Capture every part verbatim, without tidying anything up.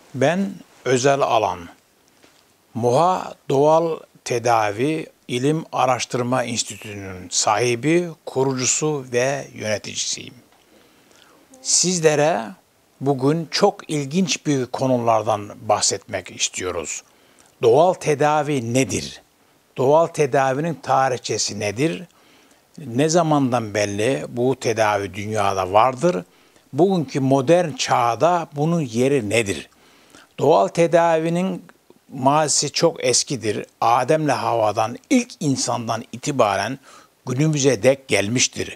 Ben özel alan, MOHA Doğal Tedavi İlim Araştırma Enstitüsü'nün sahibi, kurucusu ve yöneticisiyim. Sizlere bugün çok ilginç bir konulardan bahsetmek istiyoruz. Doğal tedavi nedir? Doğal tedavinin tarihçesi nedir? Ne zamandan belli bu tedavi dünyada vardır? Bugünkü modern çağda bunun yeri nedir? Doğal tedavinin mazisi çok eskidir. Adem'le Havva'dan, ilk insandan itibaren günümüze dek gelmiştir.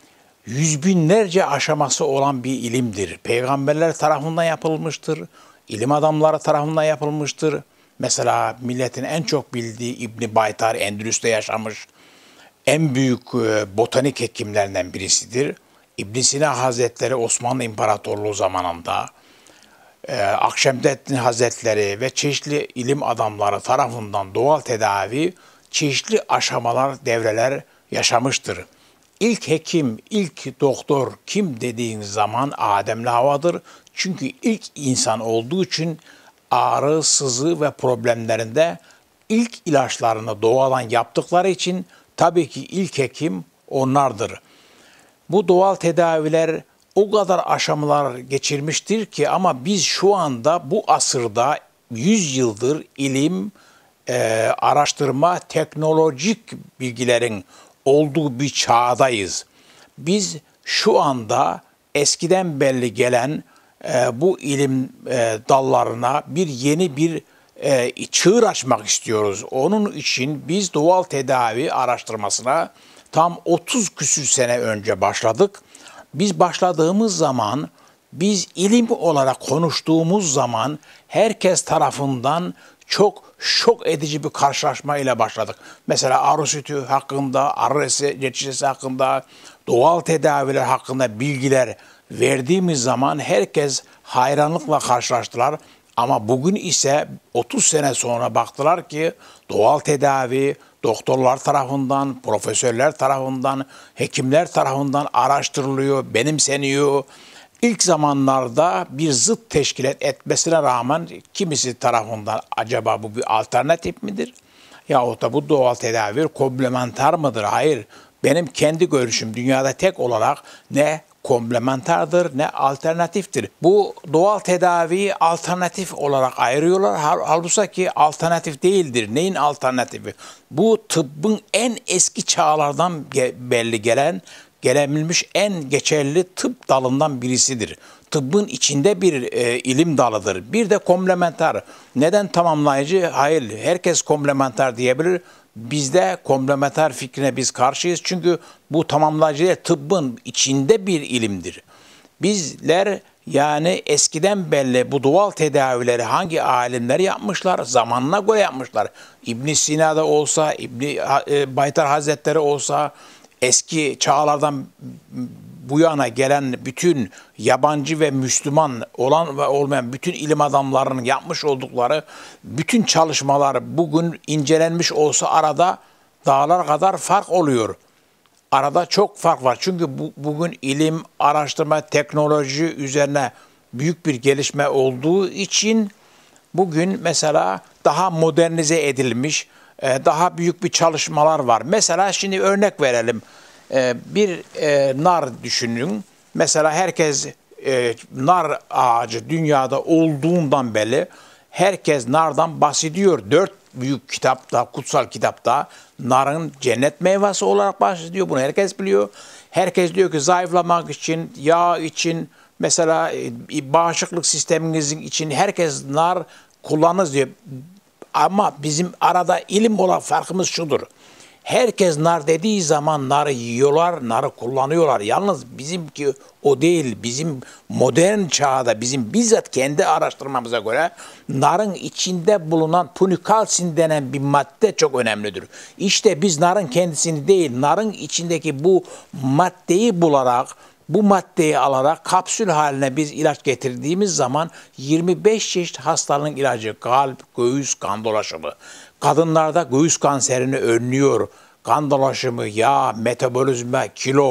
Yüz binlerce aşaması olan bir ilimdir. Peygamberler tarafından yapılmıştır. İlim adamları tarafından yapılmıştır. Mesela milletin en çok bildiği İbn Baytar Endülüs'te yaşamış. En büyük botanik hekimlerinden birisidir. İbn Sina Hazretleri Osmanlı İmparatorluğu zamanında, Ee, Akşemseddin Hazretleri ve çeşitli ilim adamları tarafından doğal tedavi çeşitli aşamalar, devreler yaşamıştır. İlk hekim, ilk doktor kim dediğiniz zaman Adem'le Havva'dır. Çünkü ilk insan olduğu için ağrı, sızı ve problemlerinde ilk ilaçlarını doğadan yaptıkları için tabii ki ilk hekim onlardır. Bu doğal tedaviler o kadar aşamalar geçirmiştir ki ama biz şu anda bu asırda yüz yıldır ilim, e, araştırma, teknolojik bilgilerin olduğu bir çağdayız. Biz şu anda eskiden belli gelen e, bu ilim e, dallarına bir yeni bir e, çığır açmak istiyoruz. Onun için biz doğal tedavi araştırmasına tam otuz küsür sene önce başladık. Biz başladığımız zaman, biz ilim olarak konuştuğumuz zaman herkes tarafından çok şok edici bir karşılaşma ile başladık. Mesela arı sütü hakkında, arı reçetesi hakkında, doğal tedaviler hakkında bilgiler verdiğimiz zaman herkes hayranlıkla karşılaştılar. Ama bugün ise otuz sene sonra baktılar ki doğal tedavi doktorlar tarafından, profesörler tarafından, hekimler tarafından araştırılıyor, benimseniyor. İlk zamanlarda bir zıt teşkil etmesine rağmen kimisi tarafından acaba bu bir alternatif midir? Yahut da bu doğal tedavi komplementer mıdır? Hayır. Benim kendi görüşüm dünyada tek olarak ne komplementerdir ne alternatiftir. Bu doğal tedaviyi alternatif olarak ayırıyorlar. Halbuki alternatif değildir. Neyin alternatifi? Bu tıbbın en eski çağlardan belli gelen, gelebilmiş en geçerli tıp dalından birisidir. Tıbbın içinde bir e, ilim dalıdır. Bir de komplementer. Neden tamamlayıcı? Hayır, herkes komplementer diyebilir. Bizde komplementer fikrine biz karşıyız. Çünkü bu tamamlayıcı tıbbın içinde bir ilimdir. Bizler yani eskiden belli bu doğal tedavileri hangi alimler yapmışlar? Zamanına göre yapmışlar. İbn Sina'da olsa, İbn Baytar Hazretleri olsa, eski çağlardan bu yana gelen bütün yabancı ve Müslüman olan ve olmayan bütün ilim adamlarının yapmış oldukları bütün çalışmalar bugün incelenmiş olsa arada dağlar kadar fark oluyor. Arada çok fark var. Çünkü bu, bugün ilim, araştırma, teknoloji üzerine büyük bir gelişme olduğu için bugün mesela daha modernize edilmiş, daha büyük bir çalışmalar var. Mesela şimdi örnek verelim. Bir nar düşünün. Mesela herkes nar ağacı dünyada olduğundan beri herkes nardan bahsediyor. Dört büyük kitapta, kutsal kitapta narın cennet meyvesi olarak bahsediyor. Bunu herkes biliyor. Herkes diyor ki zayıflamak için, yağ için, mesela bağışıklık sisteminizin için herkes nar kullanır diyor. Ama bizim arada ilim olan farkımız şudur. Herkes nar dediği zaman narı yiyorlar, narı kullanıyorlar. Yalnız bizimki o değil. Bizim modern çağda, bizim bizzat kendi araştırmamıza göre narın içinde bulunan punikalsin denen bir madde çok önemlidir. İşte biz narın kendisini değil, narın içindeki bu maddeyi bularak, bu maddeyi alarak kapsül haline biz ilaç getirdiğimiz zaman yirmi beş çeşit hastalığın ilacı, kalp, göğüs, kan dolaşımı. Kadınlarda göğüs kanserini önlüyor. Kan dolaşımı, yağ, metabolizma, kilo,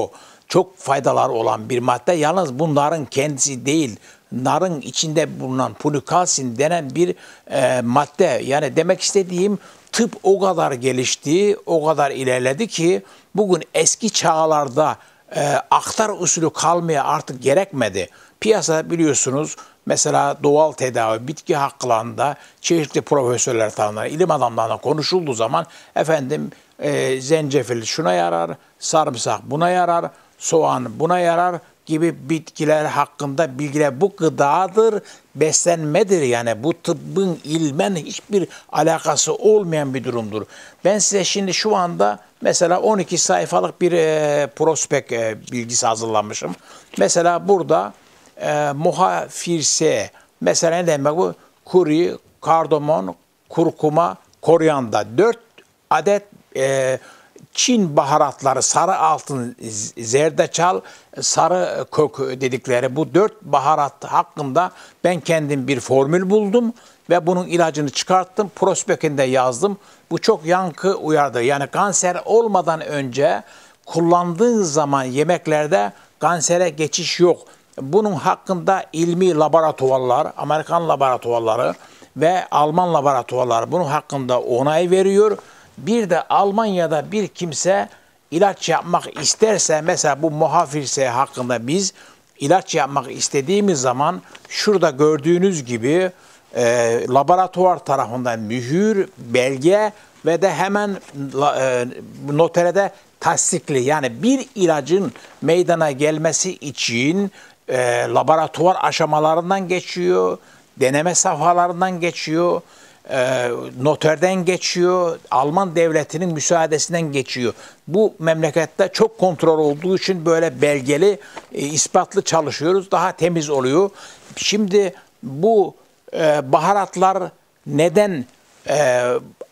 çok faydaları olan bir madde. Yalnız bunların kendisi değil, narın içinde bulunan punikalsin denen bir e, madde. Yani demek istediğim, tıp o kadar gelişti, o kadar ilerledi ki bugün eski çağlarda e, aktar usulü kalmaya artık gerekmedi. Piyasa biliyorsunuz, mesela doğal tedavi, bitki haklarında çeşitli profesörler tarafından, ilim adamlarına konuşulduğu zaman efendim e, zencefil şuna yarar, sarımsak buna yarar, soğan buna yarar gibi bitkiler hakkında bilgiler, bu gıdadır, beslenmedir. Yani bu tıbbın ilmen hiçbir alakası olmayan bir durumdur. Ben size şimdi şu anda mesela on iki sayfalık bir e, prospekt e, bilgisi hazırlamışım. Mesela burada e, muhafirse, mesela ne demek bu? Kuri, kardamon, kurkuma, koriyanda, dört adet e, Çin baharatları, sarı altın, zerdeçal, sarı kök dedikleri bu dört baharat hakkında ben kendim bir formül buldum ve bunun ilacını çıkarttım. Prospektinde yazdım. Bu çok yankı uyardı. Yani kanser olmadan önce kullandığın zaman yemeklerde kansere geçiş yok. Bunun hakkında ilmi laboratuvarlar, Amerikan laboratuvarları ve Alman laboratuvarları bunun hakkında onay veriyor. Bir de Almanya'da bir kimse ilaç yapmak isterse, mesela bu muhafirse hakkında biz ilaç yapmak istediğimiz zaman şurada gördüğünüz gibi e, laboratuvar tarafından mühür, belge ve de hemen e, noterede tasdikli, yani bir ilacın meydana gelmesi için e, laboratuvar aşamalarından geçiyor, deneme safhalarından geçiyor, E, noterden geçiyor, Alman devletinin müsaadesinden geçiyor. Bu memlekette çok kontrol olduğu için böyle belgeli, e, ispatlı çalışıyoruz. Daha temiz oluyor. Şimdi bu e, baharatlar neden e,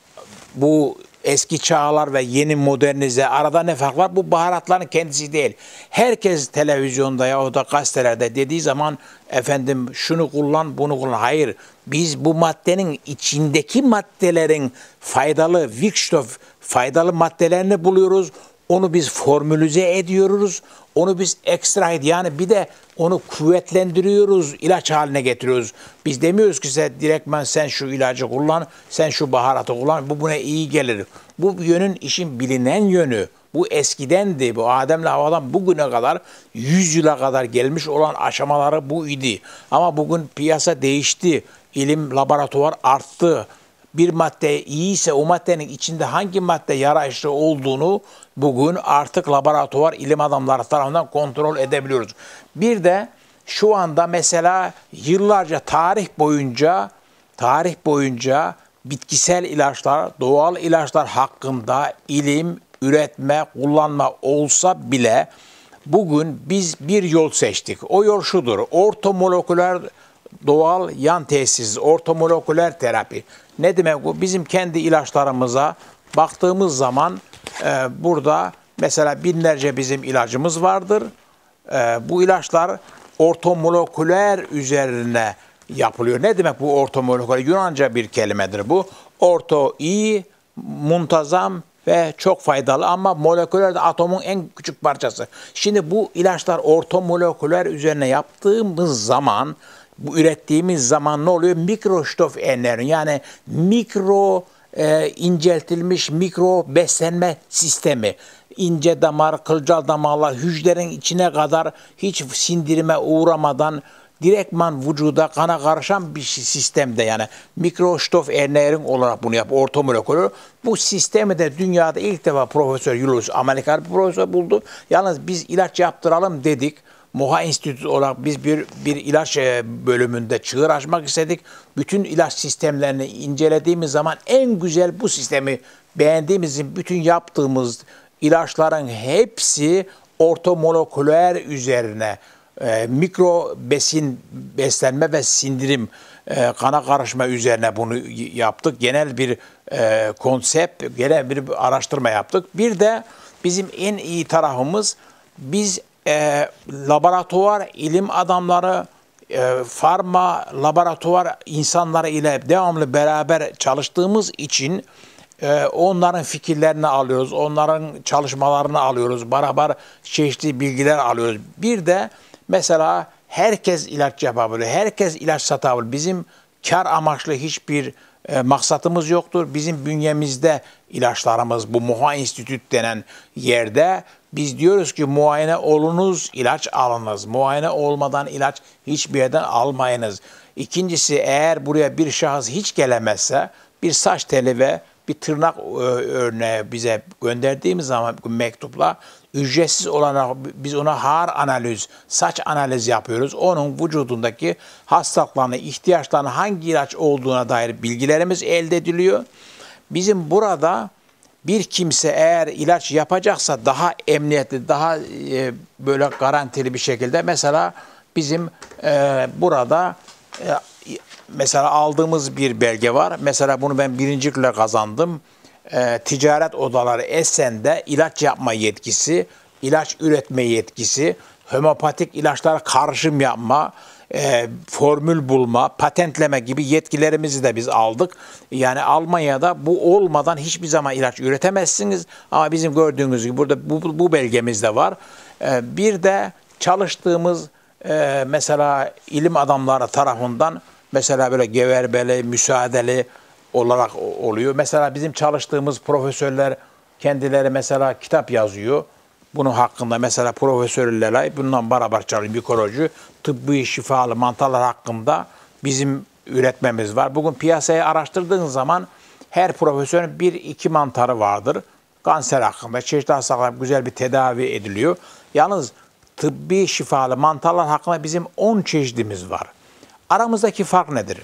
bu eski çağlar ve yeni modernize arada ne fark var? Bu baharatların kendisi değil. Herkes televizyonda ya da gazetelerde dediği zaman efendim şunu kullan, bunu kullan. Hayır. Biz bu maddenin içindeki maddelerin faydalı, Wirkstoff, faydalı maddelerini buluyoruz. Onu biz formülize ediyoruz. Onu biz ekstray, yani bir de onu kuvvetlendiriyoruz, ilaç haline getiriyoruz. Biz demiyoruz ki sen direktmen sen şu ilacı kullan, sen şu baharatı kullan, bu buna iyi gelir. Bu yönün işin bilinen yönü. Bu eskidendi. Bu Adem'le Havva'dan bugüne kadar yüz yıla kadar gelmiş olan aşamaları bu idi. Ama bugün piyasa değişti. İlim, laboratuvar arttı. Bir madde iyiyse o maddenin içinde hangi madde yararlı olduğunu bugün artık laboratuvar ilim adamları tarafından kontrol edebiliyoruz. Bir de şu anda mesela yıllarca tarih boyunca tarih boyunca bitkisel ilaçlar, doğal ilaçlar hakkında ilim, üretme, kullanma olsa bile bugün biz bir yol seçtik. O yol şudur: ortomoleküler doğal yan tesis, ortomoleküler terapi. Ne demek bu? Bizim kendi ilaçlarımıza baktığımız zaman e, burada mesela binlerce bizim ilacımız vardır. E, bu ilaçlar ortomoleküler üzerine yapılıyor. Ne demek bu ortomoleküler? Yunanca bir kelimedir bu. Orto iyi, muntazam ve çok faydalı, ama moleküler de atomun en küçük parçası. Şimdi bu ilaçlar ortomoleküler üzerine yaptığımız zaman, bu ürettiğimiz zaman ne oluyor? Mikrostof enerji, yani mikro e, inceltilmiş mikro beslenme sistemi. İnce damar, kılcal damarlar, hücrelerin içine kadar hiç sindirime uğramadan direktman vücuda, kana karışan bir sistemde, yani mikrostof enerji olarak bunu yap, ortomoleküler. Bu sistemi de dünyada ilk defa Profesör Julius, Amerikan bir profesör buldu. Yalnız biz ilaç yaptıralım dedik. Moha Enstitüsü olarak biz bir, bir ilaç bölümünde çığır açmak istedik. Bütün ilaç sistemlerini incelediğimiz zaman en güzel bu sistemi beğendiğimizin, bütün yaptığımız ilaçların hepsi ortomoleküler üzerine, e, mikro besin, beslenme ve sindirim, e, kana karışma üzerine bunu yaptık. Genel bir e, konsept, genel bir araştırma yaptık. Bir de bizim en iyi tarafımız, biz E, laboratuvar ilim adamları, e, farma laboratuvar insanları ile devamlı beraber çalıştığımız için Ee, onların fikirlerini alıyoruz, onların çalışmalarını alıyoruz, beraber çeşitli bilgiler alıyoruz. Bir de mesela herkes ilaç yapabilir, herkes ilaç satabilir. Bizim kar amaçlı hiçbir e, maksatımız yoktur. Bizim bünyemizde ilaçlarımız bu Muha Enstitüt denen yerde biz diyoruz ki muayene olunuz, ilaç alınız. Muayene olmadan ilaç hiçbir yerden almayınız. İkincisi, eğer buraya bir şahıs hiç gelemezse bir saç teli ve bir tırnak örneği bize gönderdiğimiz zaman mektupla ücretsiz olarak biz ona haar analiz, saç analiz yapıyoruz. Onun vücudundaki hastalıklarına, ihtiyaçlarına hangi ilaç olduğuna dair bilgilerimiz elde ediliyor. Bizim burada bir kimse eğer ilaç yapacaksa daha emniyetli, daha e, böyle garantili bir şekilde mesela bizim e, burada e, mesela aldığımız bir belge var. Mesela bunu ben birincilikle kazandım. E, ticaret odaları Esen'de ilaç yapma yetkisi, ilaç üretme yetkisi, homeopatik ilaçlara karışım yapma, e, formül bulma, patentleme gibi yetkilerimizi de biz aldık. Yani Almanya'da bu olmadan hiçbir zaman ilaç üretemezsiniz. Ama bizim gördüğünüz gibi burada bu, bu belgemiz de var. E, bir de çalıştığımız e, mesela ilim adamları tarafından mesela böyle geverbeli, müsaadeli olarak oluyor. Mesela bizim çalıştığımız profesörler kendileri mesela kitap yazıyor. Bunun hakkında mesela Profesör Lelay, bununla beraber çalışıyor, mikoloji, tıbbi şifalı mantarlar hakkında bizim üretmemiz var. Bugün piyasayı araştırdığınız zaman her profesörün bir iki mantarı vardır. Kanser hakkında, çeşitli hastalıklar güzel bir tedavi ediliyor. Yalnız tıbbi şifalı mantarlar hakkında bizim on çeşidimiz var. Aramızdaki fark nedir?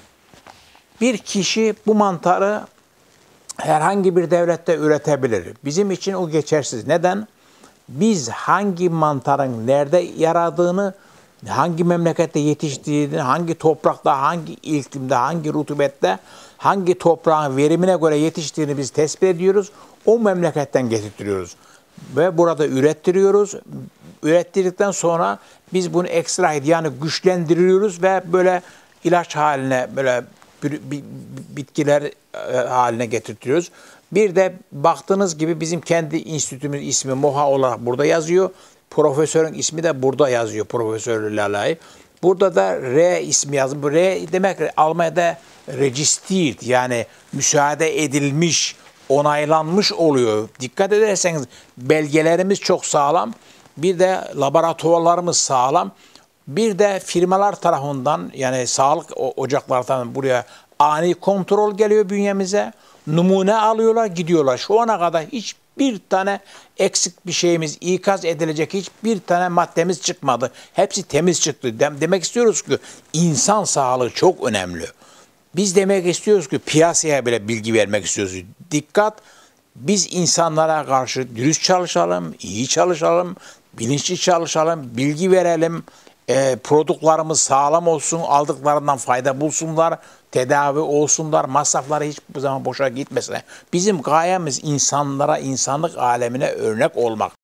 Bir kişi bu mantarı herhangi bir devlette üretebilir. Bizim için o geçersiz. Neden? Biz hangi mantarın nerede yaradığını, hangi memlekette yetiştiğini, hangi toprakta, hangi iklimde, hangi rutubette, hangi toprağın verimine göre yetiştiğini biz tespit ediyoruz. O memleketten getirtiyoruz. Ve burada ürettiriyoruz. Ürettirdikten sonra biz bunu ekstra yani güçlendiriyoruz ve böyle ilaç haline, böyle bitkiler haline getirtiyoruz. Bir de baktığınız gibi bizim kendi enstitümüz ismi Muha olarak burada yazıyor. Profesörün ismi de burada yazıyor, Profesör Lalay. Burada da R ismi yazıyor. R demek Almanya'da registered, yani müsaade edilmiş, onaylanmış oluyor. Dikkat ederseniz belgelerimiz çok sağlam. Bir de laboratuvarlarımız sağlam. Bir de firmalar tarafından, yani sağlık ocaklarından buraya ani kontrol geliyor bünyemize. Numune alıyorlar, gidiyorlar. Şu ana kadar hiçbir tane eksik bir şeyimiz, ikaz edilecek hiçbir tane maddemiz çıkmadı. Hepsi temiz çıktı. Demek istiyoruz ki insan sağlığı çok önemli. Biz demek istiyoruz ki piyasaya bile bilgi vermek istiyoruz. Dikkat! Biz insanlara karşı dürüst çalışalım, iyi çalışalım, bilinçli çalışalım, bilgi verelim. E, produktlarımız sağlam olsun, aldıklarından fayda bulsunlar, tedavi olsunlar, masrafları hiçbir zaman boşa gitmesin. Bizim gayemiz insanlara, insanlık alemine örnek olmak.